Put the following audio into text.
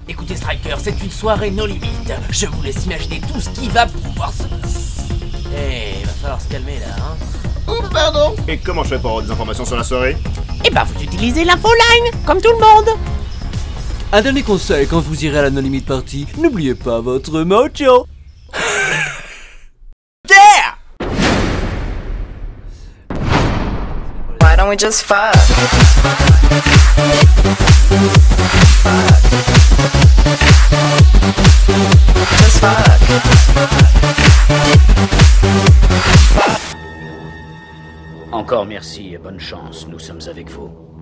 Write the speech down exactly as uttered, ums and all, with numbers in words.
Écoutez Striker, c'est une soirée no limite. Je vous laisse imaginer tout ce qui va pouvoir se... Eh, il va falloir se calmer là, hein. Oh, pardon. Et comment je fais pour avoir des informations sur la soirée? Eh ben, vous utilisez l'infoline, comme tout le monde. Un dernier conseil, quand vous irez à la No Limit Party, n'oubliez pas votre mojo. Yeah! Why don't we just fuck? Just fuck. Encore merci et bonne chance, nous sommes avec vous.